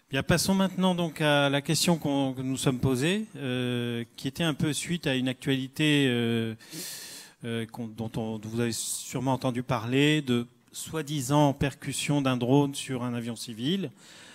Bien, passons maintenant donc à la question que nous sommes posée, qui était un peu suite à une actualité dont vous avez sûrement entendu parler, de soi-disant percussion d'un drone sur un avion civil.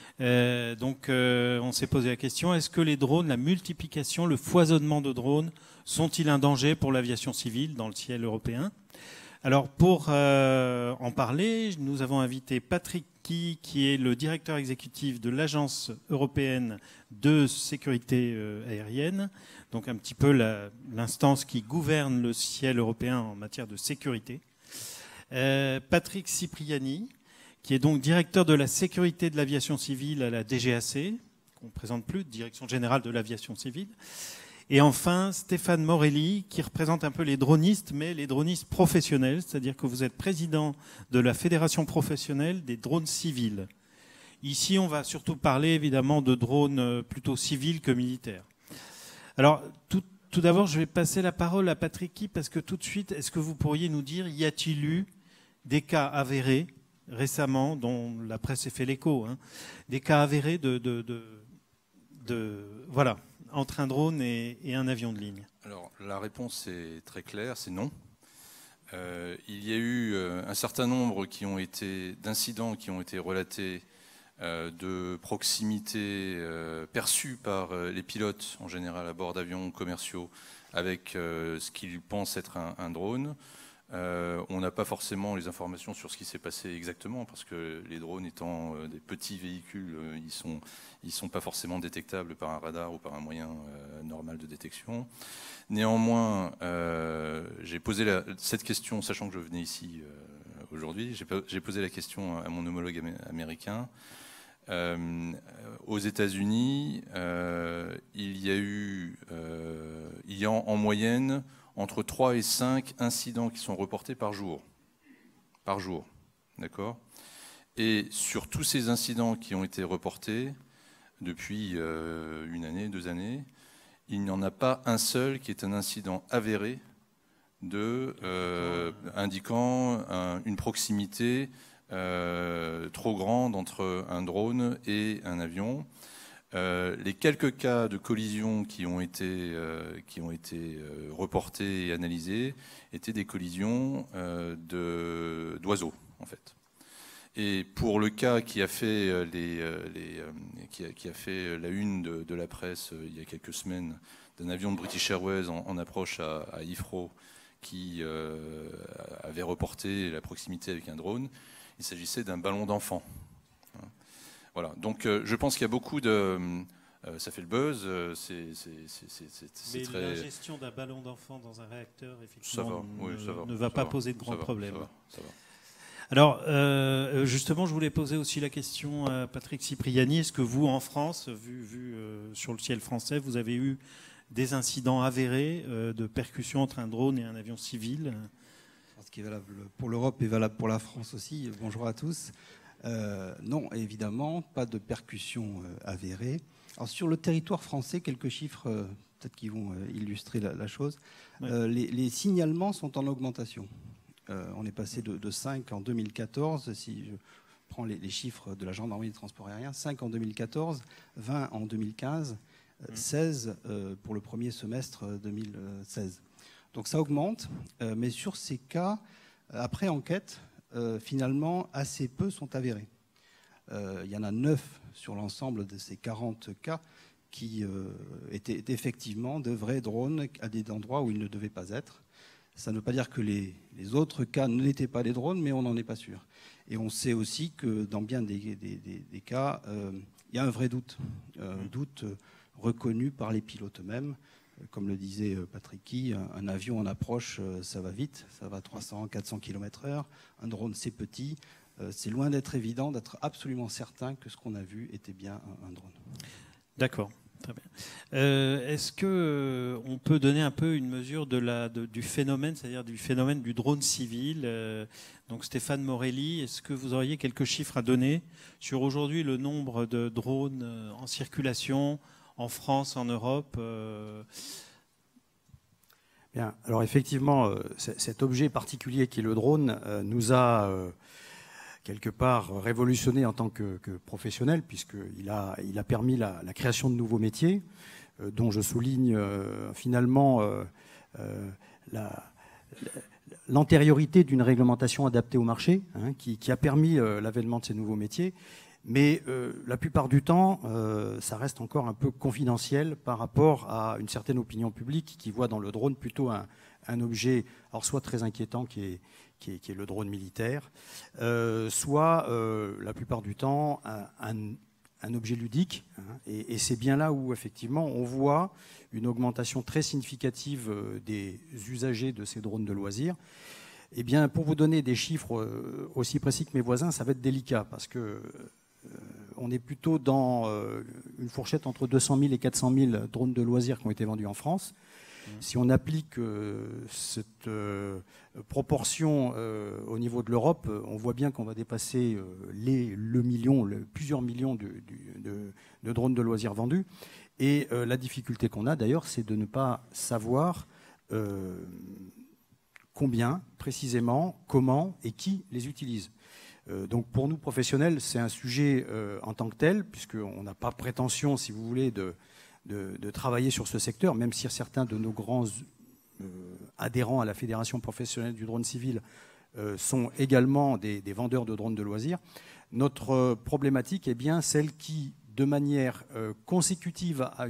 On s'est posé la question, est-ce que les drones, la multiplication, le foisonnement de drones, sont-ils un danger pour l'aviation civile dans le ciel européen? Alors pour en parler, nous avons invité Patrick Ky, qui est le directeur exécutif de l'Agence européenne de sécurité aérienne, donc un petit peu l'instance qui gouverne le ciel européen en matière de sécurité. Patrick Cipriani, qui est donc directeur de la sécurité de l'aviation civile à la DGAC, qu'on ne présente plus, Direction générale de l'aviation civile. Et enfin, Stéphane Morelli, qui représente un peu les dronistes, mais les dronistes professionnels, c'est-à-dire que vous êtes président de la Fédération professionnelle des drones civils. Ici, on va surtout parler évidemment de drones plutôt civils que militaires. Alors, tout d'abord, je vais passer la parole à Patrick Ky, parce que tout de suite, est-ce que vous pourriez nous dire, y a-t-il eu des cas avérés récemment, dont la presse s'est fait l'écho, des cas avérés voilà, entre un drone et un avion de ligne? Alors, la réponse est très claire, c'est non. Il y a eu un certain nombre d'incidents qui ont été relatés, de proximité perçue par les pilotes, en général à bord d'avions commerciaux, avec ce qu'ils pensent être un drone. On n'a pas forcément les informations sur ce qui s'est passé exactement, parce que les drones étant des petits véhicules, ils sont pas forcément détectables par un radar ou par un moyen normal de détection. Néanmoins, j'ai posé cette question, sachant que je venais ici aujourd'hui, j'ai posé la question à mon homologue américain. Aux États-Unis, il y a en moyenne entre 3 et 5 incidents qui sont reportés par jour. Par jour, d'accord ? Et sur tous ces incidents qui ont été reportés depuis une année, 2 années, il n'y en a pas un seul qui est un incident avéré indiquant une proximité trop grande entre un drone et un avion. Les quelques cas de collision qui ont été reportés et analysés étaient des collisions d'oiseaux, en fait. Et pour le cas qui a fait qui a fait la une de la presse il y a quelques semaines, d'un avion de British Airways en approche à Heathrow qui avait reporté la proximité avec un drone, il s'agissait d'un ballon d'enfant. Voilà, donc je pense qu'il y a beaucoup de... ça fait le buzz, Mais très... la gestion d'un ballon d'enfant dans un réacteur, effectivement, ne va pas poser de grands problèmes. Ça va. Alors, justement, je voulais poser aussi la question à Patrick Cipriani. Est-ce que vous, en France, vu sur le ciel français, vous avez eu des incidents avérés de percussion entre un drone et un avion civil? Ce qui est valable pour l'Europe est valable pour la France aussi. Bonjour à tous. Non, évidemment, pas de percussion avérée. Alors, sur le territoire français, quelques chiffres peut-être qui vont illustrer la chose. Ouais. Les signalements sont en augmentation. On est passé de 5 en 2014, si je prends les chiffres de la gendarmerie des transports aériens, 5 en 2014, 20 en 2015, 16 pour le premier semestre 2016. Donc ça augmente, mais sur ces cas, après enquête, finalement, assez peu sont avérés. Il y en a 9 sur l'ensemble de ces 40 cas qui étaient effectivement de vrais drones à des endroits où ils ne devaient pas être. Ça ne veut pas dire que les autres cas n'étaient pas des drones, mais on n'en est pas sûr. Et on sait aussi que dans bien des cas, il y a un vrai doute, doute reconnu par les pilotes eux-mêmes. Comme le disait Patrick Ky, un avion en approche, ça va vite, ça va 300, 400 km/h. Un drone, c'est petit. C'est loin d'être évident, d'être absolument certain que ce qu'on a vu était bien un drone. D'accord. Très bien. Est-ce qu'on peut donner un peu une mesure du phénomène, c'est-à-dire du phénomène du drone civil? Donc Stéphane Morelli, est-ce que vous auriez quelques chiffres à donner sur aujourd'hui le nombre de drones en circulation en France, en Europe? Bien. Alors effectivement, cet objet particulier qui est le drone nous a quelque part révolutionné en tant que professionnel, puisqu'il a permis la création de nouveaux métiers, dont je souligne finalement l'antériorité d'une réglementation adaptée au marché, hein, qui a permis l'avènement de ces nouveaux métiers. Mais la plupart du temps, ça reste encore un peu confidentiel par rapport à une certaine opinion publique qui voit dans le drone plutôt un objet, alors soit très inquiétant qui est le drone militaire, soit la plupart du temps un objet ludique. Hein, et c'est bien là où effectivement on voit une augmentation très significative des usagers de ces drones de loisirs. Eh bien, pour vous donner des chiffres aussi précis que mes voisins, ça va être délicat parce que on est plutôt dans une fourchette entre 200 000 et 400 000 drones de loisirs qui ont été vendus en France. Si on applique cette proportion au niveau de l'Europe, on voit bien qu'on va dépasser plusieurs millions de drones de loisirs vendus. Et la difficulté qu'on a d'ailleurs, c'est de ne pas savoir combien, précisément, comment et qui les utilise. Donc pour nous professionnels, c'est un sujet en tant que tel, puisqu'on n'a pas prétention, si vous voulez, de travailler sur ce secteur, même si certains de nos grands adhérents à la Fédération professionnelle du drone civil sont également des vendeurs de drones de loisirs. Notre problématique est bien celle qui, de manière consécutive à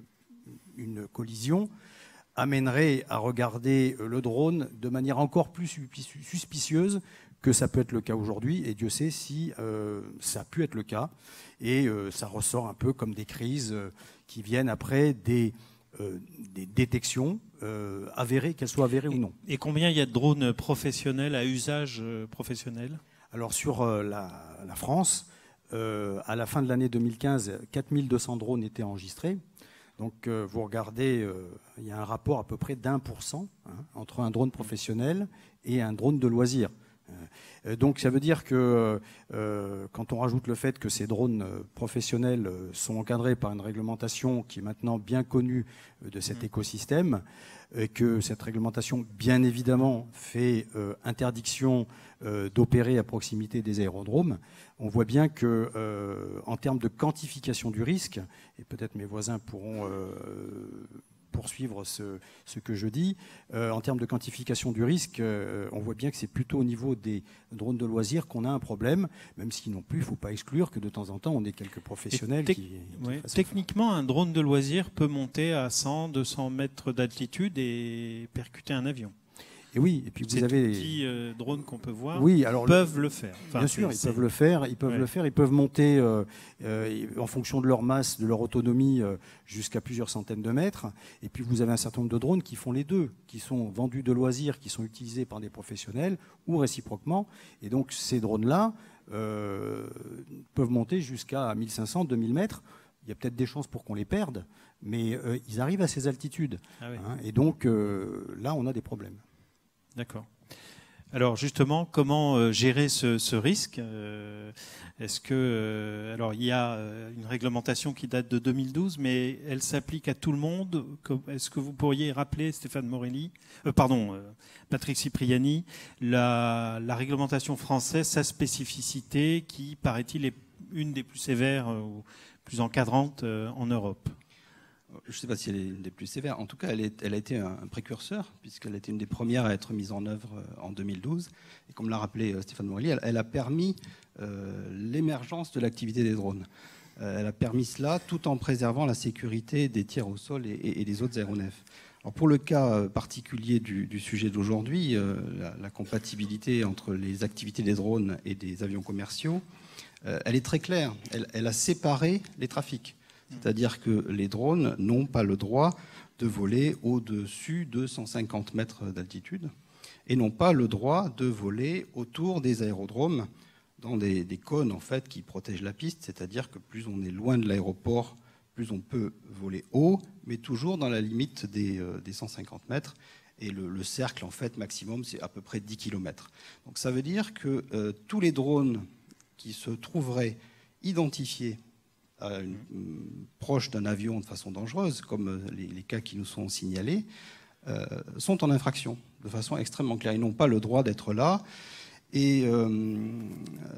une collision, amènerait à regarder le drone de manière encore plus suspicieuse que ça peut être le cas aujourd'hui, et Dieu sait si ça a pu être le cas. Et ça ressort un peu comme des crises qui viennent après des détections avérées, qu'elles soient avérées ou non. Et combien il y a de drones professionnels à usage professionnel ? Alors sur la France, à la fin de l'année 2015, 4200 drones étaient enregistrés. Donc vous regardez, il y a un rapport à peu près d'1% entre un drone professionnel et un drone de loisir. Donc ça veut dire que quand on rajoute le fait que ces drones professionnels sont encadrés par une réglementation qui est maintenant bien connue de cet écosystème, et que cette réglementation, bien évidemment, fait interdiction d'opérer à proximité des aérodromes, on voit bien que en termes de quantification du risque, et peut-être mes voisins pourront poursuivre ce que je dis. En termes de quantification du risque, on voit bien que c'est plutôt au niveau des drones de loisirs qu'on a un problème, même si non plus, il ne faut pas exclure que de temps en temps, on ait quelques professionnels qui techniquement, un drone de loisir peut monter à 100, 200 mètres d'altitude et percuter un avion. Et oui, et puis vous avez les petits drones qu'on peut voir, peuvent le faire. Enfin, bien sûr, ils peuvent le faire. Ils peuvent monter en fonction de leur masse, de leur autonomie, jusqu'à plusieurs centaines de mètres. Et puis vous avez un certain nombre de drones qui font les deux, qui sont vendus de loisirs, qui sont utilisés par des professionnels ou réciproquement. Et donc ces drones-là peuvent monter jusqu'à 1500, 2000 mètres. Il y a peut-être des chances pour qu'on les perde, mais ils arrivent à ces altitudes. Ah oui. Et donc là, on a des problèmes. D'accord. Alors justement, comment gérer ce risque ? Est-ce que alors il y a une réglementation qui date de 2012, mais elle s'applique à tout le monde ? Est-ce que vous pourriez rappeler, Stéphane Morelli, Patrick Cipriani, la réglementation française, sa spécificité, qui paraît-il est une des plus sévères ou plus encadrantes en Europe ? Je ne sais pas si elle est une des plus sévères. En tout cas, elle a été un précurseur, puisqu'elle a été une des premières à être mise en œuvre en 2012. Et comme l'a rappelé Stéphane Morelli, elle a permis l'émergence de l'activité des drones. Elle a permis cela tout en préservant la sécurité des tirs au sol et des autres aéronefs. Alors pour le cas particulier du sujet d'aujourd'hui, la compatibilité entre les activités des drones et des avions commerciaux, elle est très claire. Elle a séparé les trafics. C'est-à-dire que les drones n'ont pas le droit de voler au-dessus de 150 mètres d'altitude et n'ont pas le droit de voler autour des aérodromes dans des cônes en fait, qui protègent la piste. C'est-à-dire que plus on est loin de l'aéroport, plus on peut voler haut, mais toujours dans la limite des 150 mètres. Et le cercle en fait, maximum, c'est à peu près 10 km. Donc ça veut dire que tous les drones qui se trouveraient identifiés proche d'un avion de façon dangereuse, comme les cas qui nous sont signalés, sont en infraction de façon extrêmement claire. Ils n'ont pas le droit d'être là. Et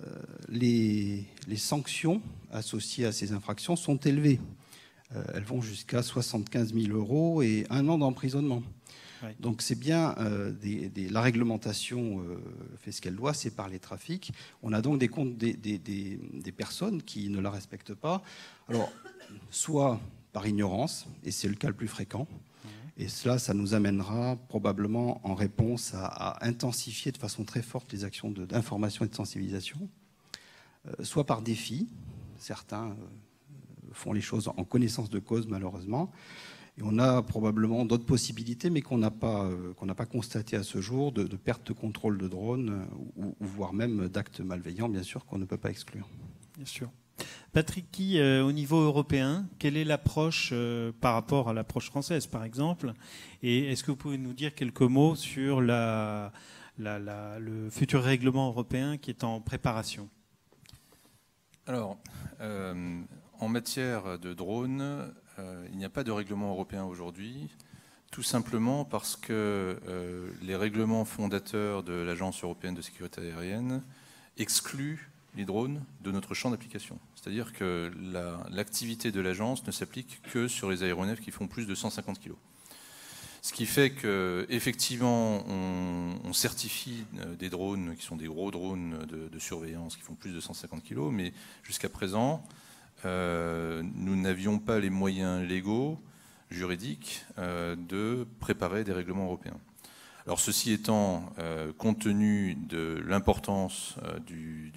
les sanctions associées à ces infractions sont élevées. Elles vont jusqu'à 75 000 € et 1 an d'emprisonnement. Oui. Donc c'est bien, la réglementation fait ce qu'elle doit, c'est par les trafics. On a donc des personnes qui ne la respectent pas. Alors, soit par ignorance, et c'est le cas le plus fréquent, et cela, ça nous amènera probablement en réponse à intensifier de façon très forte les actions d'information et de sensibilisation, soit par défi. Certains font les choses en connaissance de cause, malheureusement. Et on a probablement d'autres possibilités, mais qu'on n'a pas constatées à ce jour, de perte de contrôle de drone, ou voire même d'actes malveillants, bien sûr, qu'on ne peut pas exclure. Bien sûr. Patrick Ky, au niveau européen, quelle est l'approche par rapport à l'approche française, par exemple? Et est-ce que vous pouvez nous dire quelques mots sur le futur règlement européen qui est en préparation? Alors, en matière de drones, il n'y a pas de règlement européen aujourd'hui, tout simplement parce que les règlements fondateurs de l'Agence européenne de sécurité aérienne excluent les drones de notre champ d'application. C'est-à-dire que l'activité de l'agence ne s'applique que sur les aéronefs qui font plus de 150 kg. Ce qui fait qu'effectivement, on certifie des drones qui sont des gros drones de surveillance qui font plus de 150 kg, mais jusqu'à présent, nous n'avions pas les moyens légaux, juridiques, de préparer des règlements européens. Alors ceci étant, compte tenu de l'importance du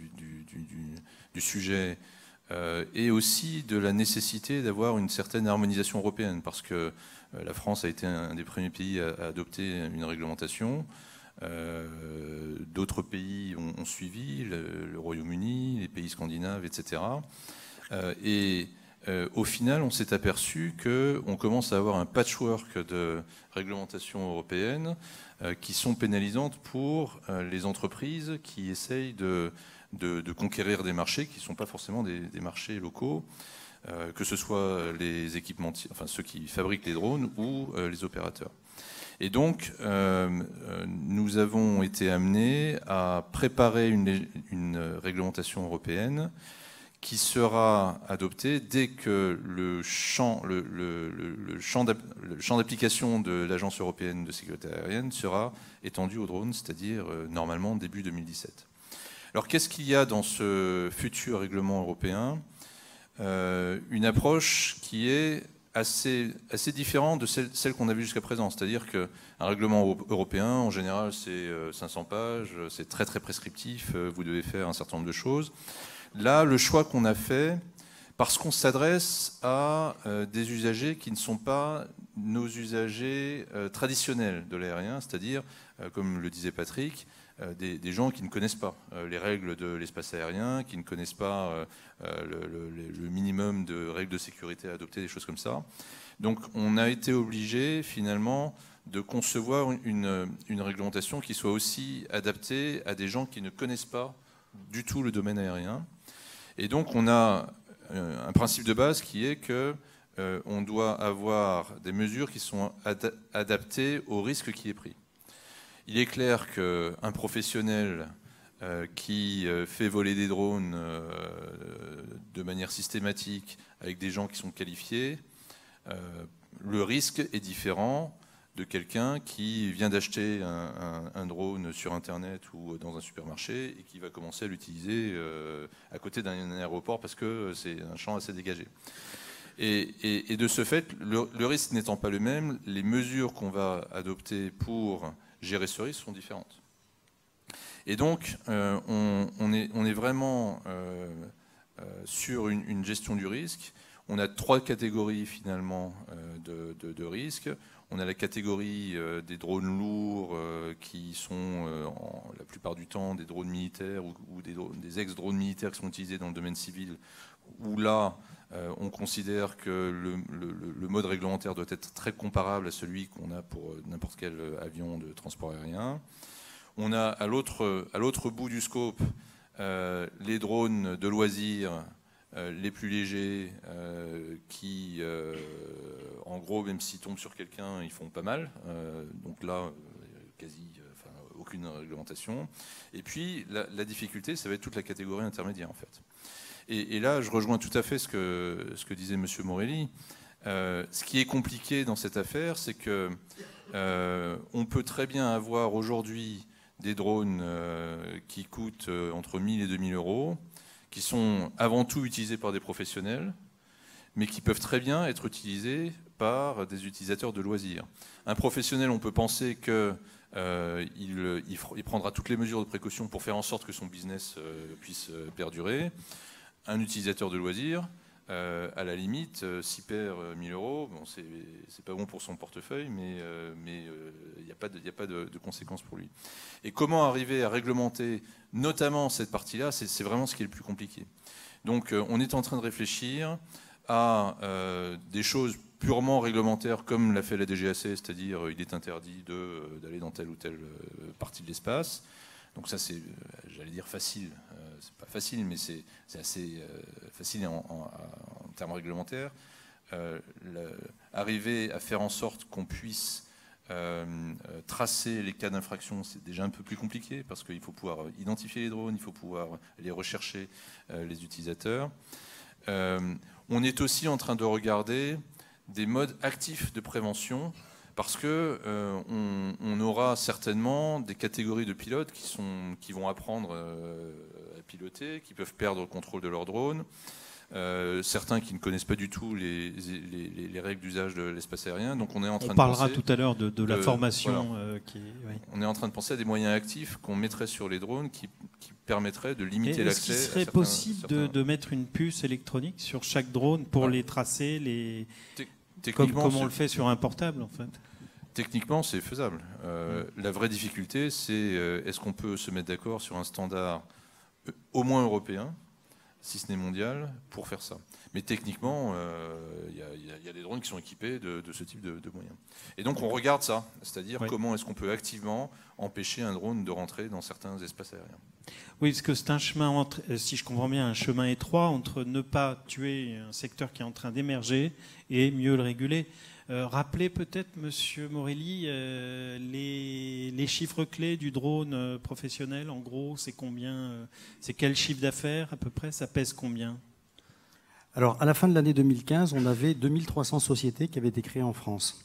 sujet et aussi de la nécessité d'avoir une certaine harmonisation européenne, parce que la France a été un des premiers pays à adopter une réglementation. D'autres pays ont suivi, le Royaume-Uni, les pays scandinaves, etc. Au final, on s'est aperçu qu'on commence à avoir un patchwork de réglementations européennes qui sont pénalisantes pour les entreprises qui essayent de conquérir des marchés qui ne sont pas forcément des marchés locaux, que ce soit les équipementiers, enfin ceux qui fabriquent les drones ou les opérateurs. Et donc, nous avons été amenés à préparer une réglementation européenne qui sera adoptée dès que le champ d'application de l'Agence européenne de sécurité aérienne sera étendu aux drones, c'est-à-dire normalement début 2017. Alors qu'est-ce qu'il y a dans ce futur règlement européen? Une approche qui est assez différente de celle qu'on a vue jusqu'à présent. C'est-à-dire qu'un règlement européen, en général, c'est 500 pages, c'est très très prescriptif, vous devez faire un certain nombre de choses. Là, le choix qu'on a fait, parce qu'on s'adresse à des usagers qui ne sont pas nos usagers traditionnels de l'aérien, c'est-à-dire, comme le disait Patrick, des gens qui ne connaissent pas les règles de l'espace aérien, qui ne connaissent pas le minimum de règles de sécurité à adopter, des choses comme ça. Donc on a été obligé finalement de concevoir une réglementation qui soit aussi adaptée à des gens qui ne connaissent pas du tout le domaine aérien. Et donc on a un principe de base qui est que on doit avoir des mesures qui sont adaptées au risque qui est pris. Il est clair qu'un professionnel qui fait voler des drones de manière systématique avec des gens qui sont qualifiés, le risque est différent de quelqu'un qui vient d'acheter un drone sur Internet ou dans un supermarché et qui va commencer à l'utiliser à côté d'un aéroport parce que c'est un champ assez dégagé. Et de ce fait, le risque n'étant pas le même, les mesures qu'on va adopter pour gérer ce risque sont différentes. Et donc, on est vraiment sur une gestion du risque. On a 3 catégories finalement de risques. On a la catégorie des drones lourds qui sont la plupart du temps des drones militaires ou des ex-drones militaires qui sont utilisés dans le domaine civil, où là, on considère que le mode réglementaire doit être très comparable à celui qu'on a pour n'importe quel avion de transport aérien. On a à l'autre bout du scope les drones de loisirs les plus légers qui, en gros, même s'ils tombent sur quelqu'un, ils font pas mal. Donc là, aucune réglementation. Et puis la difficulté, ça va être toute la catégorie intermédiaire en fait. Et là, je rejoins tout à fait ce que disait M. Morelli. Ce qui est compliqué dans cette affaire, c'est que on peut très bien avoir aujourd'hui des drones qui coûtent entre 1 000 et 2 000 euros, qui sont avant tout utilisés par des professionnels, mais qui peuvent très bien être utilisés par des utilisateurs de loisirs. Un professionnel, on peut penser qu'il prendra toutes les mesures de précaution pour faire en sorte que son business puisse perdurer. Un utilisateur de loisirs, à la limite, s'il perd 1 000 euros, bon, c'est pas bon pour son portefeuille, mais il n'y a pas de conséquences pour lui. Et comment arriver à réglementer notamment cette partie-là, c'est vraiment ce qui est le plus compliqué. Donc on est en train de réfléchir à des choses purement réglementaires comme l'a fait la DGAC, c'est-à-dire il est interdit d'aller dans telle ou telle partie de l'espace. Donc ça c'est, j'allais dire facile, c'est pas facile, mais c'est assez facile en termes réglementaires. Arriver à faire en sorte qu'on puisse tracer les cas d'infraction, c'est déjà un peu plus compliqué parce qu'il faut pouvoir identifier les drones, il faut pouvoir aller rechercher les utilisateurs. On est aussi en train de regarder des modes actifs de prévention parce que on aura certainement des catégories de pilotes qui vont apprendre à piloter, qui peuvent perdre le contrôle de leur drone. Certains qui ne connaissent pas du tout les règles d'usage de l'espace aérien. Donc on est en train de parlera penser tout à l'heure de la formation. Voilà. Oui. On est en train de penser à des moyens actifs qu'on mettrait sur les drones qui permettraient de limiter l'accès. Est-ce qu'il serait possible de mettre une puce électronique sur chaque drone pour les tracer, comme on le fait sur un portable en fait? Techniquement, c'est faisable. La vraie difficulté, c'est est-ce qu'on peut se mettre d'accord sur un standard au moins européen, si ce n'est mondial, pour faire ça. Mais techniquement, il y a des drones qui sont équipés de ce type de moyens. Et donc on regarde ça, c'est-à-dire comment est-ce qu'on peut activement empêcher un drone de rentrer dans certains espaces aériens. Oui, parce que c'est un chemin, si je comprends bien, un chemin étroit entre ne pas tuer un secteur qui est en train d'émerger et mieux le réguler. Rappelez peut-être, Monsieur Morelli, les chiffres clés du drone professionnel. En gros, c'est combien? C'est quel chiffre d'affaires à peu près? Ça pèse combien? Alors, à la fin de l'année 2015, on avait 2300 sociétés qui avaient été créées en France.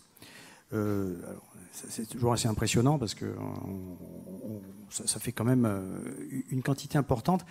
C'est toujours assez impressionnant parce que ça fait quand même une quantité importante.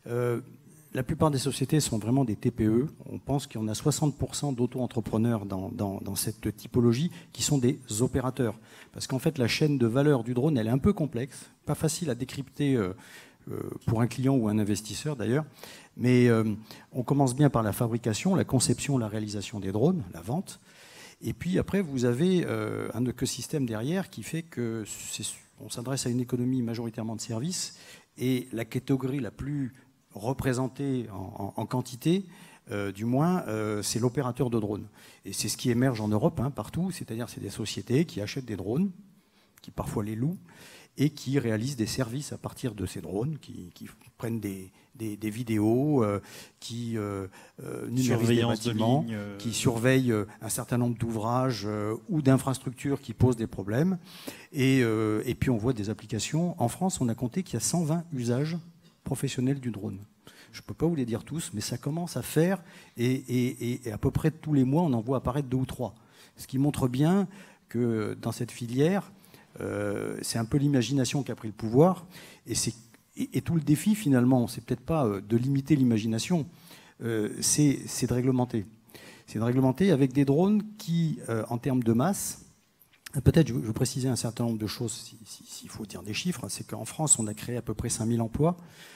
La plupart des sociétés sont vraiment des TPE. On pense qu'il y en a 60% d'auto-entrepreneurs dans cette typologie qui sont des opérateurs. Parce qu'en fait, la chaîne de valeur du drone, elle est un peu complexe, pas facile à décrypter pour un client ou un investisseur d'ailleurs. Mais on commence bien par la fabrication, la conception, la réalisation des drones, la vente. Et puis après, vous avez un écosystème derrière qui fait qu'on s'adresse à une économie majoritairement de services. Et la catégorie la plus représentée en quantité, du moins, c'est l'opérateur de drones. Et c'est ce qui émerge en Europe, partout. C'est-à-dire c'est des sociétés qui achètent des drones, qui parfois les louent, et qui réalisent des services à partir de ces drones, qui prennent des vidéos, qui numérisent des bâtiments, qui surveillent un certain nombre d'ouvrages ou d'infrastructures qui posent des problèmes. Et puis on voit des applications. En France, on a compté qu'il y a 120 usages professionnels du drone. Je ne peux pas vous les dire tous, mais ça commence à faire, et à peu près tous les mois, on en voit apparaître 2 ou 3. Ce qui montre bien que dans cette filière, c'est un peu l'imagination qui a pris le pouvoir, et tout le défi finalement, c'est peut-être pas de limiter l'imagination, c'est de réglementer. C'est de réglementer avec des drones qui, en termes de masse, peut-être je veux préciser un certain nombre de choses, s'il faut dire des chiffres, c'est qu'en France, on a créé à peu près 5000 emplois,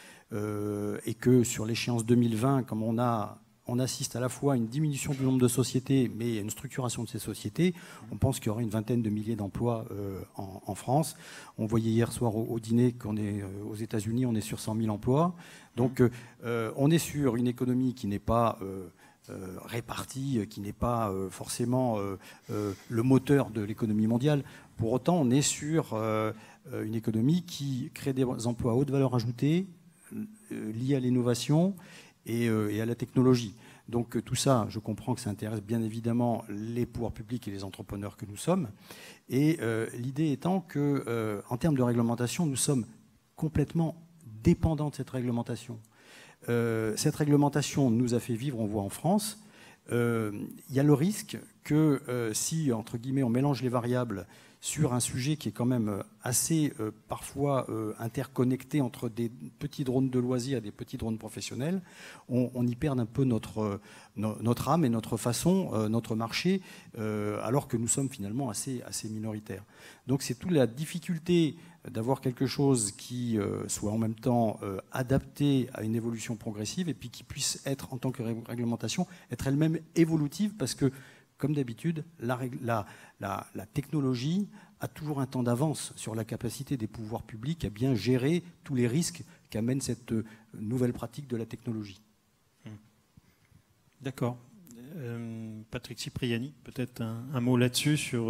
et que sur l'échéance 2020, comme on assiste à la fois à une diminution du nombre de sociétés, mais à une structuration de ces sociétés. On pense qu'il y aura une vingtaine de milliers d'emplois en France. On voyait hier soir au dîner qu'on est aux États-Unis, on est sur 100 000 emplois. Donc on est sur une économie qui n'est pas répartie, qui n'est pas forcément le moteur de l'économie mondiale. Pour autant, on est sur une économie qui crée des emplois à haute valeur ajoutée, liés à l'innovation et à la technologie. Donc tout ça, je comprends que ça intéresse bien évidemment les pouvoirs publics et les entrepreneurs que nous sommes. Et l'idée étant que, en termes de réglementation, nous sommes complètement dépendants de cette réglementation. Cette réglementation nous a fait vivre, on voit en France. Il y a le risque que si, entre guillemets, on mélange les variables sur un sujet qui est quand même assez parfois interconnecté entre des petits drones de loisirs et des petits drones professionnels, on y perd un peu notre âme et notre façon, notre marché, alors que nous sommes finalement assez minoritaires. Donc c'est toute la difficulté d'avoir quelque chose qui soit en même temps adapté à une évolution progressive et puis qui puisse être, en tant que réglementation, être elle-même évolutive, parce que, comme d'habitude, la technologie a toujours un temps d'avance sur la capacité des pouvoirs publics à bien gérer tous les risques qu'amène cette nouvelle pratique de la technologie. D'accord. Patrick Cipriani, peut-être un mot là-dessus sur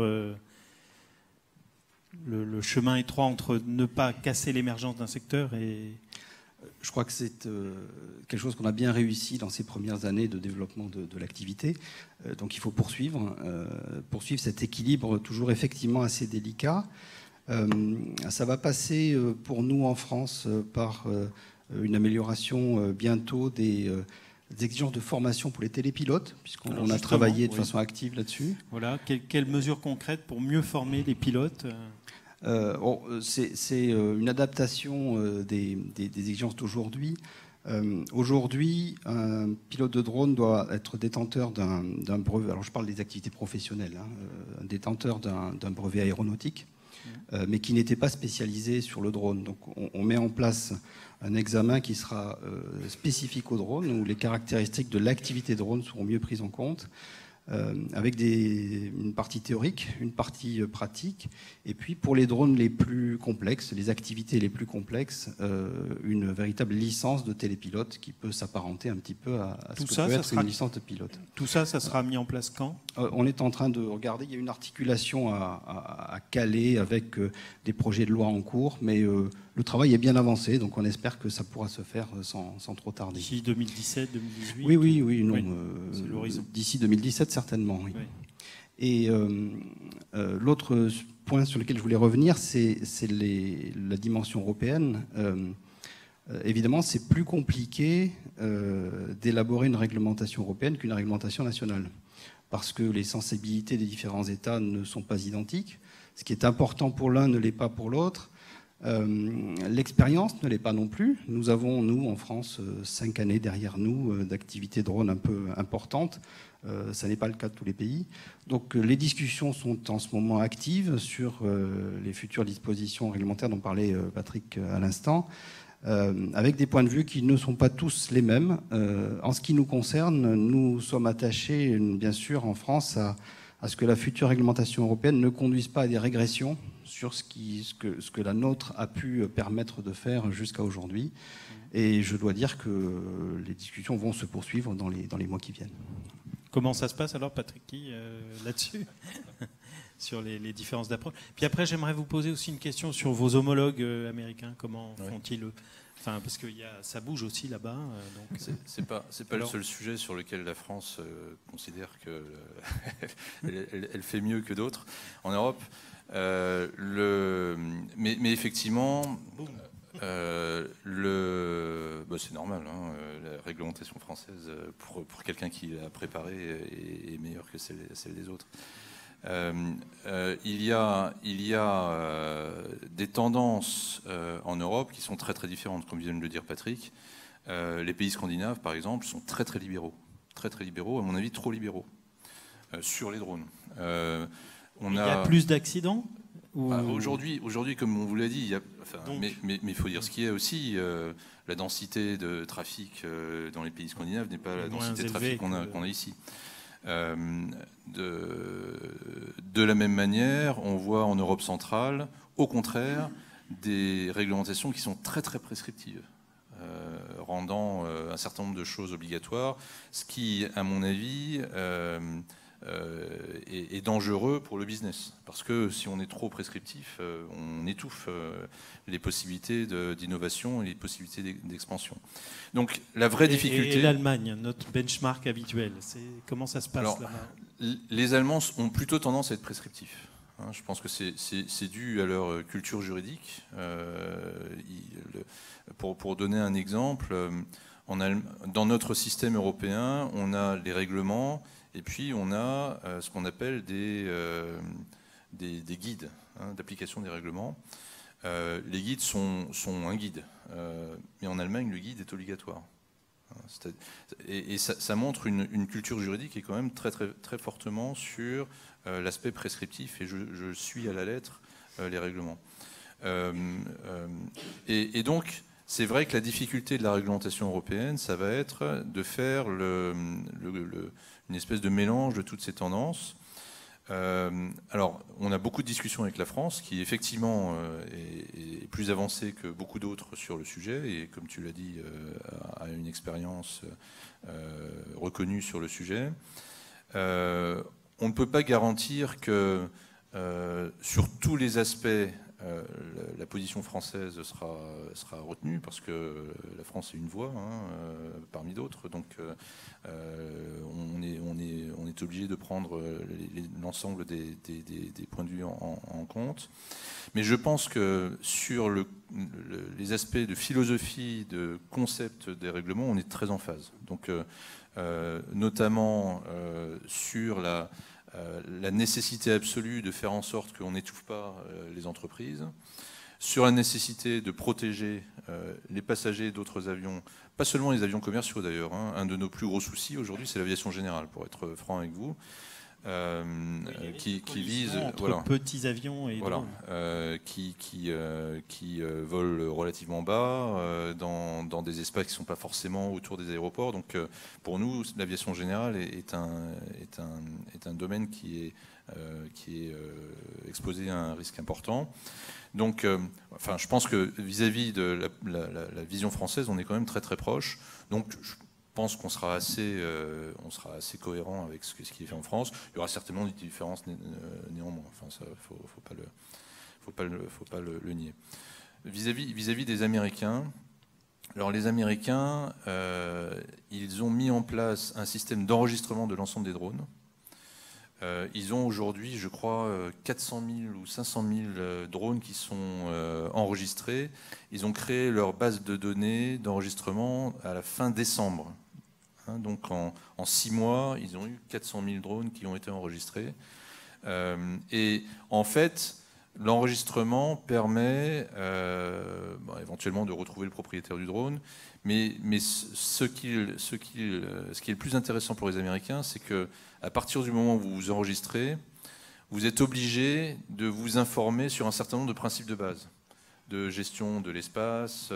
le chemin étroit entre ne pas casser l'émergence d'un secteur et... Je crois que c'est quelque chose qu'on a bien réussi dans ces premières années de développement de l'activité. Donc il faut poursuivre cet équilibre toujours effectivement assez délicat. Ça va passer pour nous en France par une amélioration bientôt des exigences de formation pour les télépilotes, puisqu'on a travaillé de façon active là-dessus. Voilà. Quelles mesures concrètes pour mieux former les pilotes ? C'est une adaptation des exigences d'aujourd'hui. Aujourd'hui, un pilote de drone doit être détenteur d'un brevet, alors je parle des activités professionnelles, un détenteur d'un brevet aéronautique, mais qui n'était pas spécialisé sur le drone. Donc on met en place un examen qui sera spécifique au drone, où les caractéristiques de l'activité drone seront mieux prises en compte. Avec une partie théorique, une partie pratique, et puis pour les drones les plus complexes, les activités les plus complexes, une véritable licence de télépilote qui peut s'apparenter un petit peu à ce que peut être une licence de pilote. Tout ça, ça sera mis en place quand ? On est en train de regarder, il y a une articulation à caler avec des projets de loi en cours, mais le travail est bien avancé, donc on espère que ça pourra se faire sans trop tarder. D'ici 2017, 2018 ? Oui, non, c'est l'horizon. D'ici 2017, certainement, oui. Et l'autre point sur lequel je voulais revenir, c'est la dimension européenne. Évidemment, c'est plus compliqué d'élaborer une réglementation européenne qu'une réglementation nationale, parce que les sensibilités des différents États ne sont pas identiques. Ce qui est important pour l'un ne l'est pas pour l'autre. L'expérience ne l'est pas non plus. Nous avons, nous, en France, 5 années derrière nous d'activité drone un peu importante. Ça n'est pas le cas de tous les pays. Donc les discussions sont en ce moment actives sur les futures dispositions réglementaires dont parlait Patrick à l'instant, avec des points de vue qui ne sont pas tous les mêmes. En ce qui nous concerne, nous sommes attachés, bien sûr, en France, à ce que la future réglementation européenne ne conduise pas à des régressions sur ce que la nôtre a pu permettre de faire jusqu'à aujourd'hui. Et je dois dire que les discussions vont se poursuivre dans les mois qui viennent. Comment ça se passe alors, Patrick, là-dessus sur les différences d'approche? Puis après, j'aimerais vous poser aussi une question sur vos homologues américains. Comment font-ils Enfin, parce que ça bouge aussi là-bas. C'est pas le seul sujet sur lequel la France considère qu'elle fait mieux que d'autres en Europe. Mais effectivement, c'est normal. La réglementation française, pour quelqu'un qui l'a préparée, est meilleure que celle des autres. Il y a des tendances en Europe qui sont très très différentes, comme vient de le dire Patrick. Les pays scandinaves, par exemple, sont très très libéraux, à mon avis trop libéraux sur les drones. Il y a plus d'accidents Aujourd'hui, comme on vous l'a dit, mais il faut dire ce qu'il y a aussi. La densité de trafic dans les pays scandinaves n'est pas la densité de trafic qu'on a ici. De la même manière, on voit en Europe centrale, au contraire, des réglementations qui sont très très prescriptives, rendant un certain nombre de choses obligatoires, ce qui, à mon avis, est dangereux pour le business. Parce que si on est trop prescriptif, on étouffe les possibilités d'innovation et les possibilités d'expansion. Donc la vraie difficulté... Et l'Allemagne, notre benchmark habituel, comment ça se passe là-bas? Les Allemands ont plutôt tendance à être prescriptifs. Je pense que c'est dû à leur culture juridique. Pour donner un exemple, dans notre système européen, on a les règlements et puis on a ce qu'on appelle des guides d'application des règlements. Les guides sont un guide, mais en Allemagne, le guide est obligatoire. Et ça montre une culture juridique qui est quand même très, très, très fortement sur l'aspect prescriptif, et je suis à la lettre les règlements. Et donc, c'est vrai que la difficulté de la réglementation européenne, ça va être de faire une espèce de mélange de toutes ces tendances. Alors, on a beaucoup de discussions avec la France, qui effectivement est plus avancée que beaucoup d'autres sur le sujet, et comme tu l'as dit, a une expérience reconnue sur le sujet. On ne peut pas garantir que sur tous les aspects, la position française sera retenue, parce que la France est une voix parmi d'autres, donc on est obligé de prendre l'ensemble des points de vue en compte. Mais je pense que sur les aspects de philosophie, de concept des règlements, on est très en phase. Donc notamment sur la nécessité absolue de faire en sorte qu'on n'étouffe pas les entreprises, sur la nécessité de protéger les passagers d'autres avions, pas seulement les avions commerciaux d'ailleurs. Un de nos plus gros soucis aujourd'hui, c'est l'aviation générale, pour être franc avec vous, qui vise petits avions et qui volent relativement bas dans des espaces qui ne sont pas forcément autour des aéroports. Donc pour nous, l'aviation générale est un domaine qui est exposé à un risque important. Donc je pense que vis-à-vis de la vision française, on est quand même très très proche. Donc je pense qu'on sera assez cohérent avec ce qui est fait en France. Il y aura certainement des différences néanmoins. Enfin, ça, faut pas le nier. Vis-à-vis des Américains, alors les Américains, ils ont mis en place un système d'enregistrement de l'ensemble des drones. Ils ont aujourd'hui, je crois, 400 000 ou 500 000 drones qui sont enregistrés. Ils ont créé leur base de données d'enregistrement à la fin décembre. Donc en 6 mois, ils ont eu 400 000 drones qui ont été enregistrés. Et en fait, l'enregistrement permet éventuellement de retrouver le propriétaire du drone. Mais ce qui est le plus intéressant pour les Américains, c'est qu'à partir du moment où vous vous enregistrez, vous êtes obligé de vous informer sur un certain nombre de principes de base, de gestion de l'espace,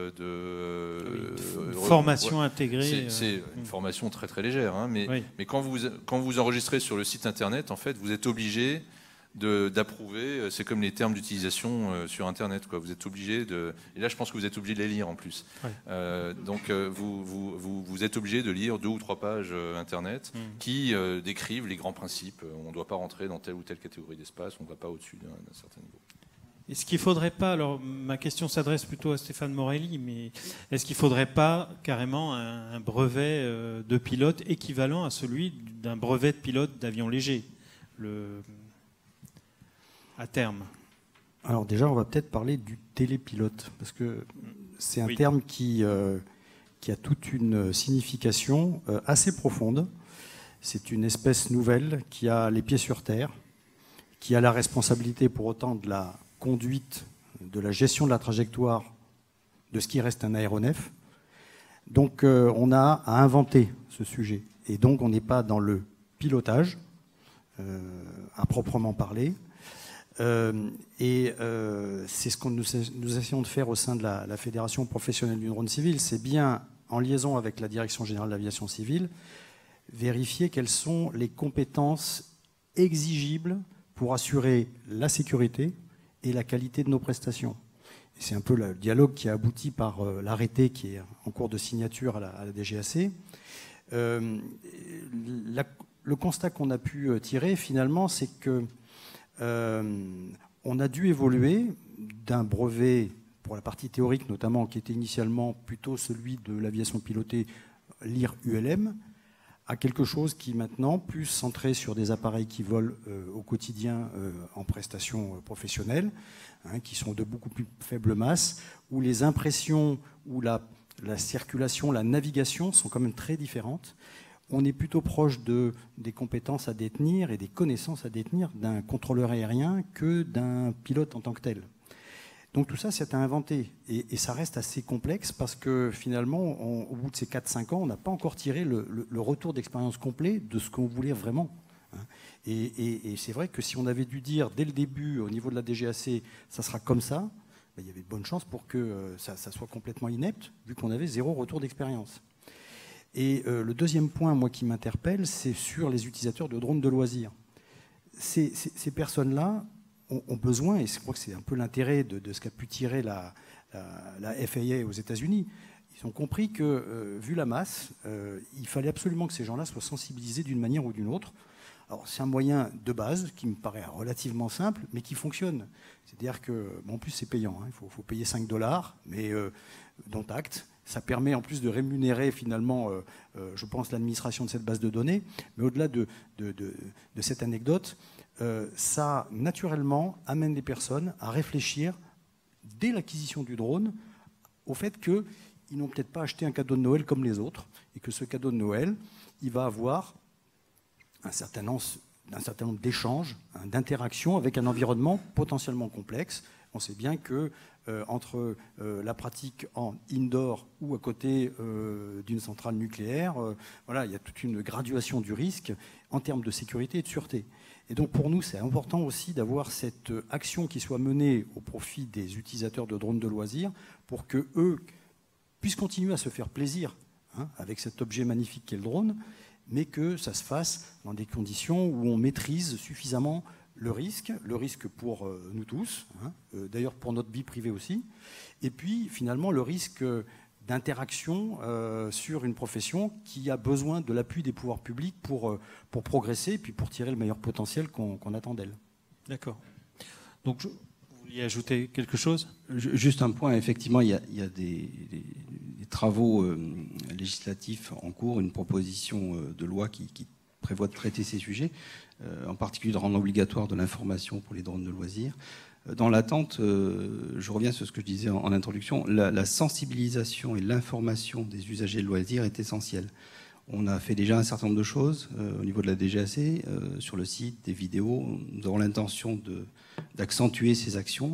formation intégrée. C'est une formation très très légère, mais quand vous enregistrez sur le site internet, en fait, vous êtes obligé d'approuver. C'est comme les termes d'utilisation sur internet, quoi. Vous êtes obligé et là je pense que vous êtes obligé de les lire en plus. Donc vous êtes obligé de lire 2 ou 3 pages internet qui décrivent les grands principes. On ne doit pas rentrer dans telle ou telle catégorie d'espace, on ne va pas au-dessus d'un certain niveau. Est-ce qu'il ne faudrait pas, alors ma question s'adresse plutôt à Stéphane Morelli, mais est-ce qu'il ne faudrait pas carrément un brevet de pilote équivalent à celui d'un brevet de pilote d'avion léger à terme? Alors déjà, on va peut-être parler du télépilote, parce que c'est un terme qui a toute une signification assez profonde. C'est une espèce nouvelle qui a les pieds sur terre, qui a la responsabilité pour autant de la conduite, de la gestion de la trajectoire de ce qui reste un aéronef. Donc on a à inventer ce sujet. Et donc on n'est pas dans le pilotage, à proprement parler. C'est ce que nous essayons de faire au sein de la Fédération professionnelle du drone civil. C'est bien, en liaison avec la Direction générale de l'aviation civile, vérifier quelles sont les compétences exigibles pour assurer la sécurité et la qualité de nos prestations. C'est un peu le dialogue qui a abouti par l'arrêté qui est en cours de signature à la DGAC. le constat qu'on a pu tirer finalement, c'est que on a dû évoluer d'un brevet pour la partie théorique notamment, qui était initialement plutôt celui de l'aviation pilotée LIR-ULM, à quelque chose qui est maintenant plus centré sur des appareils qui volent au quotidien en prestations professionnelles, qui sont de beaucoup plus faible masse, où les impressions, où la circulation, la navigation sont quand même très différentes. On est plutôt proche des compétences à détenir et des connaissances à détenir d'un contrôleur aérien que d'un pilote en tant que tel. Donc tout ça, c'est à inventer. Et ça reste assez complexe parce que finalement, au bout de ces 4-5 ans, on n'a pas encore tiré le retour d'expérience complet de ce qu'on voulait vraiment. Et c'est vrai que si on avait dû dire dès le début, au niveau de la DGAC, ça sera comme ça, ben, il y avait de bonnes chances pour que ça soit complètement inepte, vu qu'on avait 0 retour d'expérience. Et le deuxième point, moi, qui m'interpelle, c'est sur les utilisateurs de drones de loisirs. Ces personnes-là ont besoin, et je crois que c'est un peu l'intérêt de ce qu'a pu tirer la FAA aux États-Unis. Ils ont compris que, vu la masse, il fallait absolument que ces gens-là soient sensibilisés d'une manière ou d'une autre. Alors, c'est un moyen de base qui me paraît relativement simple, mais qui fonctionne. C'est-à-dire que, bon, en plus, c'est payant. Il faut payer $5, mais dont acte. Ça permet en plus de rémunérer finalement, je pense, l'administration de cette base de données. Mais au-delà de cette anecdote, ça, naturellement, amène les personnes à réfléchir, dès l'acquisition du drone, au fait qu'ils n'ont peut-être pas acheté un cadeau de Noël comme les autres, et que ce cadeau de Noël, il va avoir un certain nombre d'échanges, d'interactions avec un environnement potentiellement complexe. On sait bien que entre la pratique en indoor ou à côté d'une centrale nucléaire, voilà, il y a toute une graduation du risque en termes de sécurité et de sûreté. Et donc pour nous, c'est important aussi d'avoir cette action qui soit menée au profit des utilisateurs de drones de loisirs pour qu'eux puissent continuer à se faire plaisir avec cet objet magnifique qu'est le drone, mais que ça se fasse dans des conditions où on maîtrise suffisamment le risque pour nous tous, d'ailleurs pour notre vie privée aussi, et puis finalement le risque d'interaction sur une profession qui a besoin de l'appui des pouvoirs publics pour progresser et puis pour tirer le meilleur potentiel qu'on attend d'elle. D'accord. Donc, vous vouliez ajouter quelque chose ? Juste un point, effectivement, il y a des travaux législatifs en cours, une proposition de loi qui prévoit de traiter ces sujets, en particulier de rendre obligatoire de l'information pour les drones de loisirs. Dans l'attente, je reviens sur ce que je disais en introduction, la sensibilisation et l'information des usagers de loisirs est essentielle. On a fait déjà un certain nombre de choses au niveau de la DGAC, sur le site, des vidéos. Nous avons l'intention d'accentuer ces actions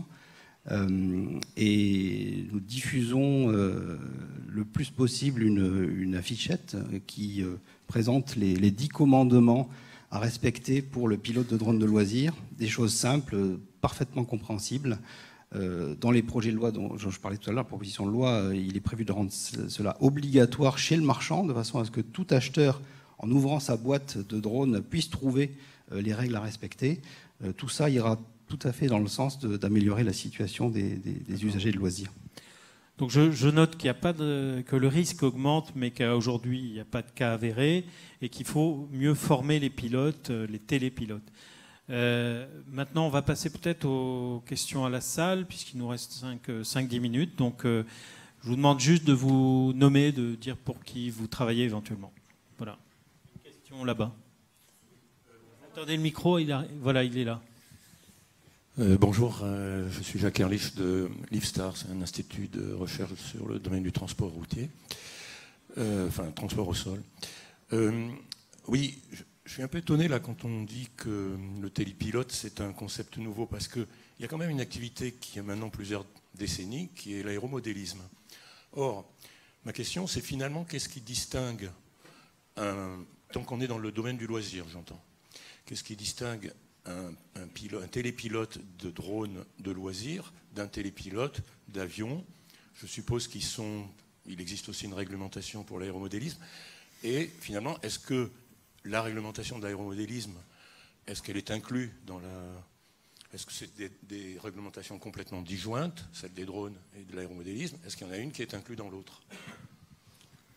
et nous diffusons le plus possible une affichette qui présente les 10 commandements à respecter pour le pilote de drone de loisirs, des choses simples, parfaitement compréhensibles. Dans les projets de loi dont je parlais tout à l'heure, la proposition de loi, il est prévu de rendre cela obligatoire chez le marchand, de façon à ce que tout acheteur, en ouvrant sa boîte de drone, puisse trouver les règles à respecter. Tout ça ira tout à fait dans le sens d'améliorer la situation des usagers de loisirs. Donc je note qu'il n'y a pas que le risque augmente, mais qu'aujourd'hui il n'y a pas de cas avérés et qu'il faut mieux former les pilotes, les télépilotes. Maintenant, on va passer peut-être aux questions à la salle, puisqu'il nous reste 5-10 minutes. Donc, je vous demande juste de vous nommer, de dire pour qui vous travaillez éventuellement. Voilà. Une question là-bas. Attendez le micro, voilà, il est là. Bonjour, je suis Jacques Erlich de l'IFSTAR, c'est un institut de recherche sur le domaine du transport routier, transport au sol. Oui, je suis un peu étonné là quand on dit que le télépilote c'est un concept nouveau, parce qu'il y a quand même une activité qui a maintenant plusieurs décennies, qui est l'aéromodélisme. Or, ma question c'est finalement qu'est-ce qui distingue, tant qu'on est dans le domaine du loisir j'entends, qu'est-ce qui distingue un télépilote de drone de loisirs d'un télépilote d'avion? Je suppose il existe aussi une réglementation pour l'aéromodélisme. Et finalement, est-ce que la réglementation de l'aéromodélisme, est-ce qu'elle est inclue dans Est-ce que c'est des réglementations complètement disjointes, celle des drones et de l'aéromodélisme? Est-ce qu'il y en a une qui est inclue dans l'autre?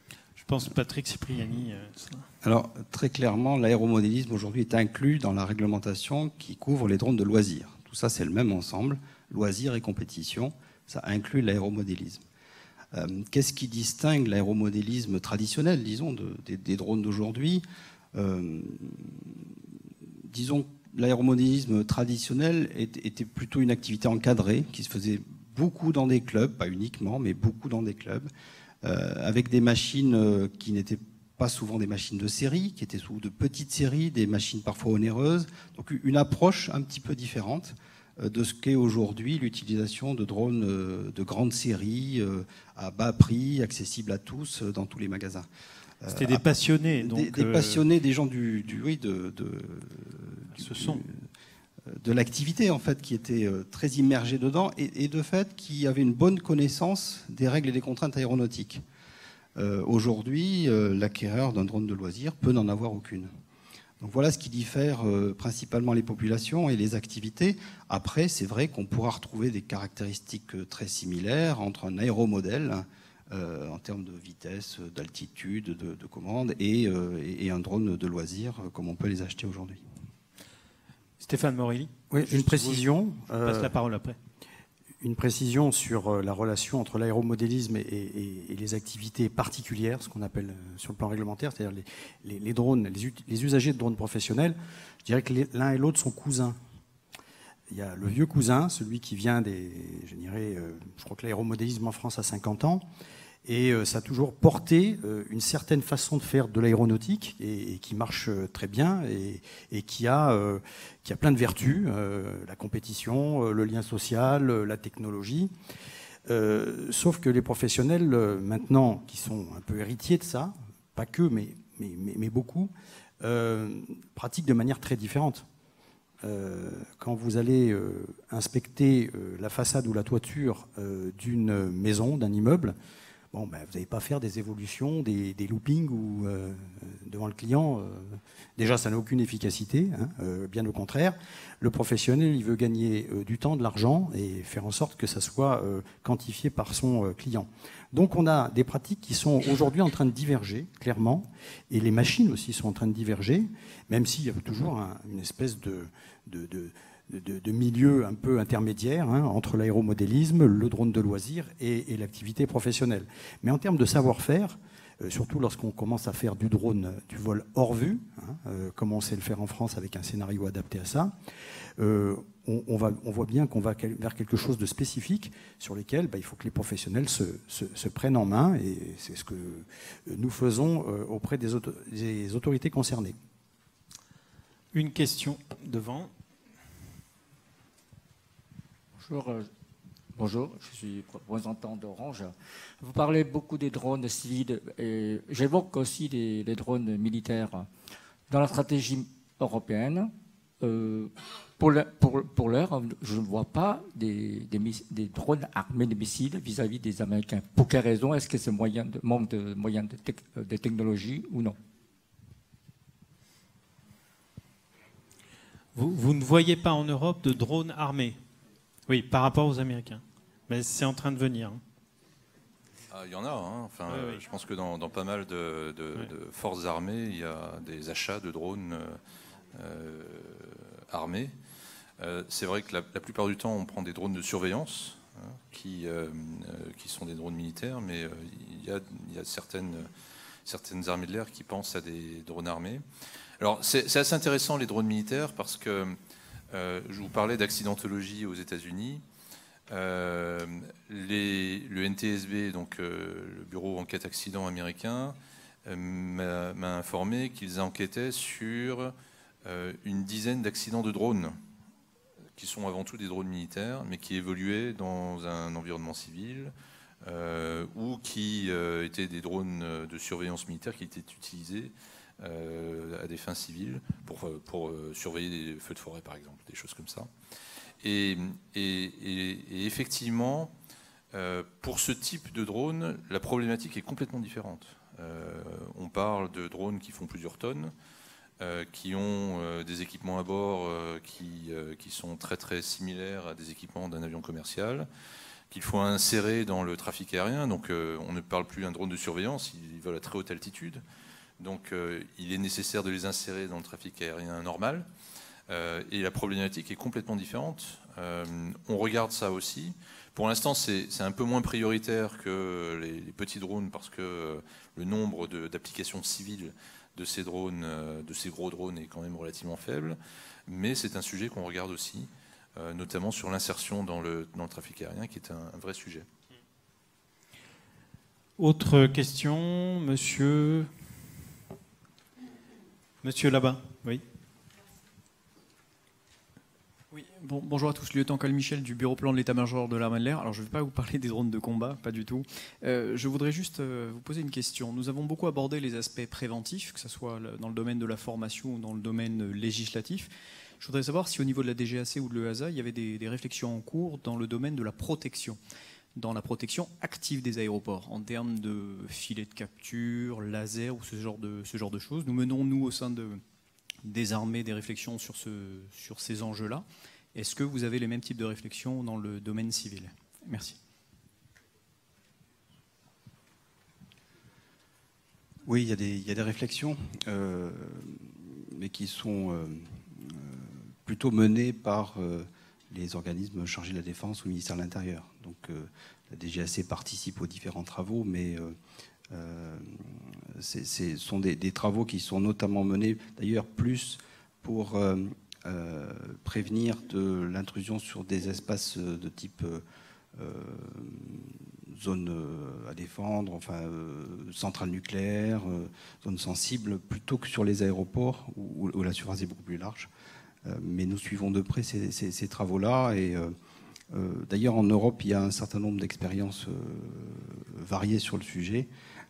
pense Patrick Cipriani. Alors, très clairement, l'aéromodélisme aujourd'hui est inclus dans la réglementation qui couvre les drones de loisirs. Tout ça, c'est le même ensemble, loisirs et compétition. Ça inclut l'aéromodélisme. Qu'est-ce qui distingue l'aéromodélisme traditionnel, disons, des drones d'aujourd'hui? Disons, l'aéromodélisme traditionnel était plutôt une activité encadrée qui se faisait beaucoup dans des clubs, pas uniquement, mais beaucoup dans des clubs, avec des machines qui n'étaient pas souvent des machines de série, qui étaient sous de petites séries, des machines parfois onéreuses. Donc une approche un petit peu différente de ce qu'est aujourd'hui l'utilisation de drones de grande série, à bas prix, accessibles à tous, dans tous les magasins. C'était des passionnés. Donc, des passionnés, des gens de l'activité, en fait, qui étaient très immergés dedans et de fait qui avaient une bonne connaissance des règles et des contraintes aéronautiques. Aujourd'hui, l'acquéreur d'un drone de loisir peut n'en avoir aucune. Donc voilà ce qui diffère principalement les populations et les activités. Après, c'est vrai qu'on pourra retrouver des caractéristiques très similaires entre un aéromodèle en termes de vitesse, d'altitude, de commande et un drone de loisir comme on peut les acheter aujourd'hui. Stéphane Morelli. Oui, une précision. Je passe la parole après. Une précision sur la relation entre l'aéromodélisme et les activités particulières, ce qu'on appelle sur le plan réglementaire, c'est-à-dire les drones, les usagers de drones professionnels. Je dirais que l'un et l'autre sont cousins. Il y a le vieux cousin, celui qui vient je crois que l'aéromodélisme en France a 50 ans, et ça a toujours porté une certaine façon de faire de l'aéronautique et qui marche très bien et qui a plein de vertus, la compétition, le lien social, la technologie. Sauf que les professionnels, maintenant, qui sont un peu héritiers de ça, pas que, mais beaucoup, pratiquent de manière très différente. Quand vous allez inspecter la façade ou la toiture d'une maison, d'un immeuble, vous n'allez pas faire des évolutions, des loopings ou devant le client. Déjà, ça n'a aucune efficacité, bien au contraire. Le professionnel, il veut gagner du temps, de l'argent et faire en sorte que ça soit quantifié par son client. Donc on a des pratiques qui sont aujourd'hui en train de diverger, clairement, et les machines aussi sont en train de diverger, même s'il y a toujours une espèce de milieu un peu intermédiaire entre l'aéromodélisme, le drone de loisir et l'activité professionnelle. Mais en termes de savoir-faire, surtout lorsqu'on commence à faire du drone, du vol hors vue, comme on sait le faire en France avec un scénario adapté à ça, on voit bien qu'on va vers quelque chose de spécifique sur lequel il faut que les professionnels se prennent en main, et c'est ce que nous faisons auprès des autorités concernées. Une question devant. Bonjour, je suis représentant d'Orange. Vous parlez beaucoup des drones civils et j'évoque aussi les drones militaires. Dans la stratégie européenne, pour l'heure, je ne vois pas des drones armés de missiles vis-à-vis des Américains. Pour quelle raison? Est-ce que c'est manque de moyens de technologie ou non? Vous ne voyez pas en Europe de drones armés? Oui, par rapport aux Américains. Mais c'est en train de venir. Il y en a. Enfin, oui. Je pense que dans pas mal de forces armées, il y a des achats de drones armés. C'est vrai que la plupart du temps, on prend des drones de surveillance qui sont des drones militaires, mais il y a certaines armées de l'air qui pensent à des drones armés. Alors, c'est assez intéressant, les drones militaires, parce que je vous parlais d'accidentologie aux États-Unis. Le NTSB, donc le Bureau Enquête Accident américain, m'a informé qu'ils enquêtaient sur une dizaine d'accidents de drones, qui sont avant tout des drones militaires, mais qui évoluaient dans un environnement civil, ou qui étaient des drones de surveillance militaire qui étaient utilisés à des fins civiles pour surveiller des feux de forêt, par exemple, des choses comme ça. Et effectivement, pour ce type de drone, la problématique est complètement différente. On parle de drones qui font plusieurs tonnes, qui ont des équipements à bord qui sont très très similaires à des équipements d'un avion commercial, qu'il faut insérer dans le trafic aérien. Donc on ne parle plus d'un drone de surveillance, il ils volent à très haute altitude. Donc il est nécessaire de les insérer dans le trafic aérien normal. Et la problématique est complètement différente. On regarde ça aussi. Pour l'instant, c'est un peu moins prioritaire que les petits drones parce que le nombre d'applications civiles de ces drones, de ces gros drones, est quand même relativement faible. Mais c'est un sujet qu'on regarde aussi, notamment sur l'insertion dans le trafic aérien, qui est un vrai sujet. Autre question, monsieur là-bas, oui. Oui, bonjour à tous, lieutenant Col Michel du bureau plan de l'état-major de l'armée de l'air. Alors je ne vais pas vous parler des drones de combat, pas du tout. Je voudrais juste vous poser une question. Nous avons beaucoup abordé les aspects préventifs, que ce soit dans le domaine de la formation ou dans le domaine législatif. Je voudrais savoir si au niveau de la DGAC ou de l'EASA, il y avait des réflexions en cours dans le domaine de la protection, dans la protection active des aéroports, en termes de filets de capture, laser ou ce genre de choses. Nous menons, nous, au sein des armées, des réflexions sur ces enjeux-là. Est-ce que vous avez les mêmes types de réflexions dans le domaine civil? Merci. Oui, il y a des réflexions, mais qui sont plutôt menées par les organismes chargés de la défense ou le ministère de l'Intérieur. Donc la DGAC participe aux différents travaux, mais ce sont des travaux qui sont notamment menés, d'ailleurs, plus pour prévenir de l'intrusion sur des espaces de type zone à défendre, enfin centrale nucléaire, zone sensible, plutôt que sur les aéroports où la surface est beaucoup plus large. Mais nous suivons de près ces travaux-là. Et d'ailleurs, en Europe, il y a un certain nombre d'expériences variées sur le sujet.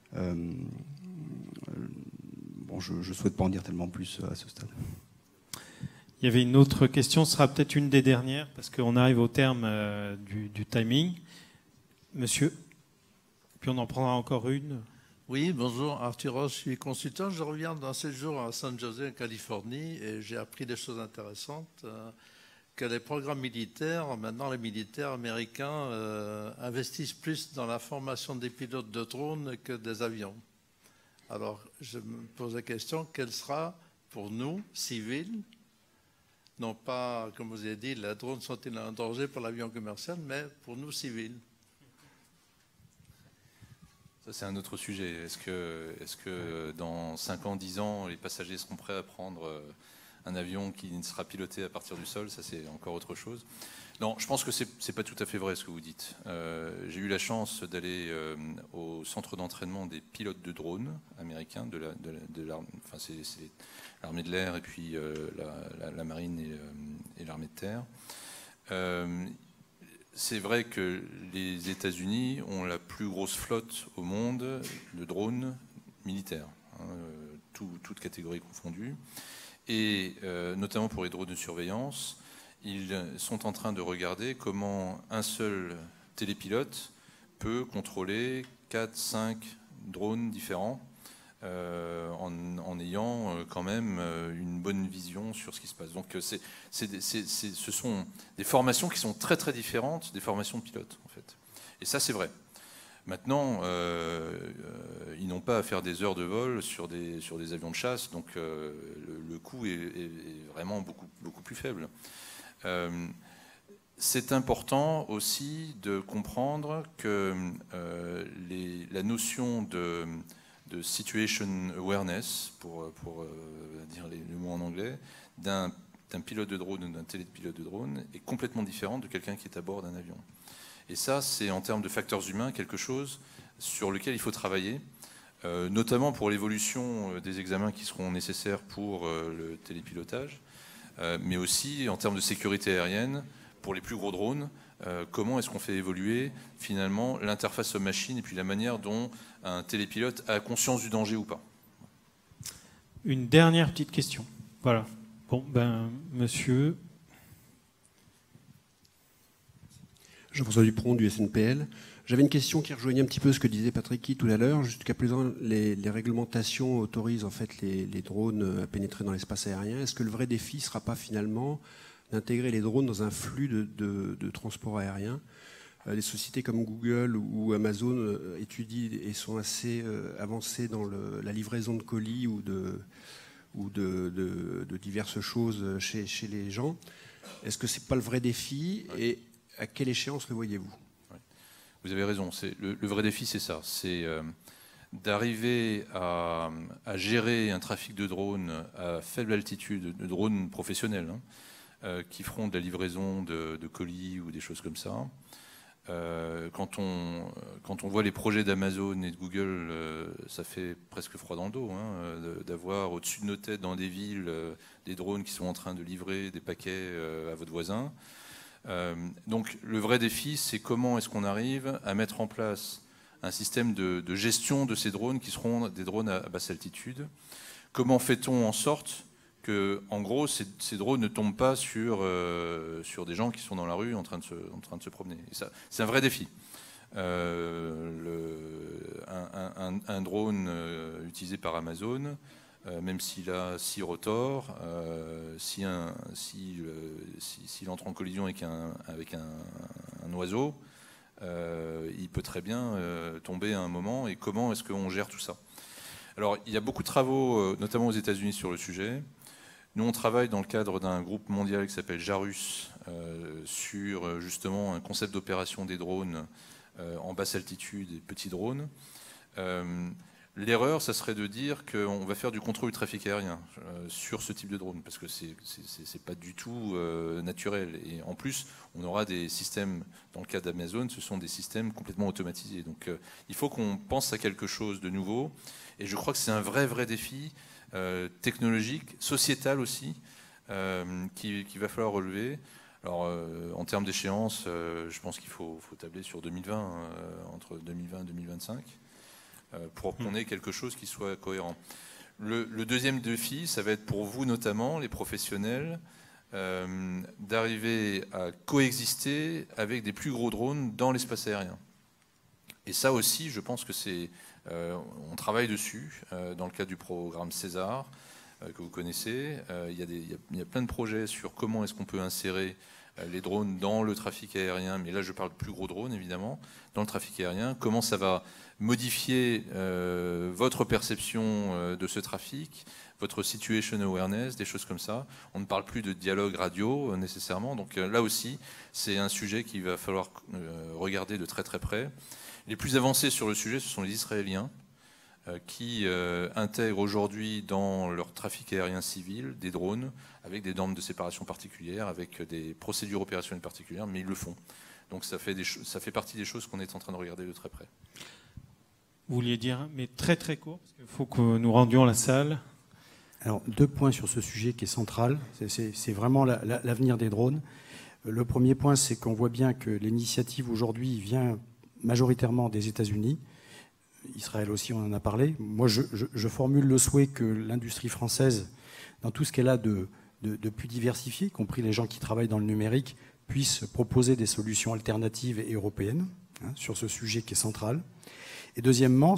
Bon, je ne souhaite pas en dire tellement plus à ce stade. Il y avait une autre question, ce sera peut-être une des dernières, parce qu'on arrive au terme du timing. Monsieur, puis on en prendra encore une. Oui, bonjour, Arthur Roche, je suis consultant. Je reviens d'un séjour à San Jose, en Californie, et j'ai appris des choses intéressantes. Que les programmes militaires, maintenant les militaires américains investissent plus dans la formation des pilotes de drones que des avions. Alors, je me pose la question, quelle sera pour nous, civils, non pas, comme vous avez dit, les drones sont-ils un danger pour l'avion commercial, mais pour nous, civils? Ça, c'est un autre sujet. Est-ce que dans 5 ans, 10 ans, les passagers seront prêts à prendre un avion qui ne sera piloté à partir du sol? Ça, c'est encore autre chose. Non, je pense que c'est pas tout à fait vrai ce que vous dites. J'ai eu la chance d'aller au centre d'entraînement des pilotes de drones américains, enfin, c'est l'armée de l'air et puis la marine et l'armée de terre. C'est vrai que les États-Unis ont la plus grosse flotte au monde de drones militaires, toutes catégories confondues, et notamment pour les drones de surveillance. Ils sont en train de regarder comment un seul télépilote peut contrôler 4-5 drones différents en ayant quand même une bonne vision sur ce qui se passe. Donc ce sont des formations qui sont très très différentes des formations de pilotes, en fait. Et ça, c'est vrai. Maintenant, ils n'ont pas à faire des heures de vol sur des avions de chasse, donc le coût est vraiment beaucoup plus faible. C'est important aussi de comprendre que la notion de situation awareness, pour dire le mot en anglais, d'un pilote de drone ou d'un télépilote de drone est complètement différente de quelqu'un qui est à bord d'un avion. Et ça, c'est en termes de facteurs humains quelque chose sur lequel il faut travailler, notamment pour l'évolution des examens qui seront nécessaires pour le télépilotage, mais aussi en termes de sécurité aérienne, pour les plus gros drones, comment est-ce qu'on fait évoluer finalement l'interface homme-machine et puis la manière dont un télépilote a conscience du danger ou pas. Une dernière petite question. Voilà. Bon, monsieur. Jean-François Dupron du SNPL. J'avais une question qui rejoignait un petit peu ce que disait Patrick tout à l'heure. Jusqu'à présent, les réglementations autorisent en fait les drones à pénétrer dans l'espace aérien. Est-ce que le vrai défi ne sera pas finalement d'intégrer les drones dans un flux de transport aérien les sociétés comme Google ou Amazon étudient et sont assez avancées dans la livraison de colis ou de diverses choses chez les gens. Est-ce que ce n'est pas le vrai défi et à quelle échéance le voyez-vous? Vous avez raison. Le vrai défi, c'est ça. C'est d'arriver à gérer un trafic de drones à faible altitude, de drones professionnels, qui feront de la livraison de colis ou des choses comme ça. Quand on voit les projets d'Amazon et de Google, ça fait presque froid dans le dos, d'avoir au-dessus de nos têtes dans des villes des drones qui sont en train de livrer des paquets à votre voisin. Donc le vrai défi, c'est comment est-ce qu'on arrive à mettre en place un système de gestion de ces drones qui seront des drones à basse altitude. Comment fait-on en sorte que, en gros, ces drones ne tombent pas sur des gens qui sont dans la rue en train de se promener. Et ça, c'est un vrai défi. Un drone utilisé par Amazon, même s'il a 6 rotors, s'il entre en collision avec un oiseau, il peut très bien tomber à un moment. Et comment est-ce qu'on gère tout ça? Alors, il y a beaucoup de travaux, notamment aux États-Unis, sur le sujet. Nous, on travaille dans le cadre d'un groupe mondial qui s'appelle JARUS sur justement un concept d'opération des drones en basse altitude et petits drones. L'erreur, ça serait de dire qu'on va faire du contrôle du trafic aérien sur ce type de drone, parce que c'est pas du tout naturel. Et en plus, on aura des systèmes, dans le cas d'Amazon, ce sont des systèmes complètement automatisés. Donc il faut qu'on pense à quelque chose de nouveau. Et je crois que c'est un vrai défi technologique, sociétal aussi, qu'il va falloir relever. Alors, en termes d'échéance, je pense qu'il faut tabler sur 2020, entre 2020 et 2025, pour qu'on ait quelque chose qui soit cohérent. Le deuxième défi, ça va être pour vous notamment, les professionnels, d'arriver à coexister avec des plus gros drones dans l'espace aérien. Et ça aussi, je pense que on travaille dessus dans le cadre du programme César, que vous connaissez. Il y a plein de projets sur comment est-ce qu'on peut insérer les drones dans le trafic aérien, mais là je parle de plus gros drones évidemment, dans le trafic aérien, comment ça va modifier votre perception de ce trafic, votre situation awareness, des choses comme ça. On ne parle plus de dialogue radio nécessairement, donc là aussi c'est un sujet qu'il va falloir regarder de très près. Les plus avancés sur le sujet, ce sont les Israéliens, qui intègrent aujourd'hui dans leur trafic aérien civil des drones avec des normes de séparation particulières, avec des procédures opérationnelles particulières, mais ils le font. Donc ça fait partie des choses qu'on est en train de regarder de très près. Vous vouliez dire, mais très court, parce qu'il faut que nous rendions la salle. Alors, 2 points sur ce sujet qui est central. C'est vraiment l'avenir des drones. Le premier point, c'est qu'on voit bien que l'initiative aujourd'hui vient majoritairement des États-Unis. Israël aussi, on en a parlé. Moi, je formule le souhait que l'industrie française, dans tout ce qu'elle a de plus diversifié, y compris les gens qui travaillent dans le numérique, puisse proposer des solutions alternatives et européennes sur ce sujet qui est central. Et deuxièmement,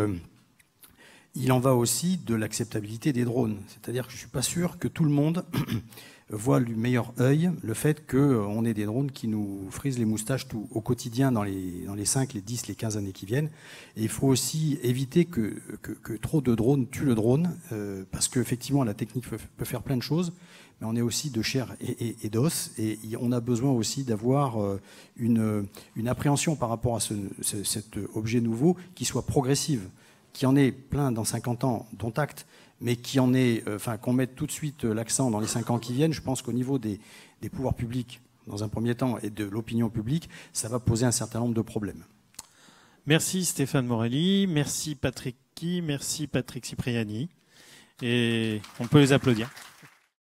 il en va aussi de l'acceptabilité des drones. C'est-à-dire que je ne suis pas sûr que tout le monde voit du meilleur œil le fait qu'on ait des drones qui nous frisent les moustaches au quotidien dans les 5, les 10, les 15 années qui viennent. Et il faut aussi éviter que trop de drones tuent le drone, parce qu'effectivement, la technique peut faire plein de choses, mais on est aussi de chair et d'os, et on a besoin aussi d'avoir une appréhension par rapport à cet objet nouveau qui soit progressive, qui en ait plein dans 50 ans, dont acte, mais qu'on mette tout de suite l'accent dans les 5 ans qui viennent. Je pense qu'au niveau des pouvoirs publics, dans un premier temps, et de l'opinion publique, ça va poser un certain nombre de problèmes. Merci Stéphane Morelli, merci Patrick Ky, merci Patrick Cipriani, et on peut les applaudir.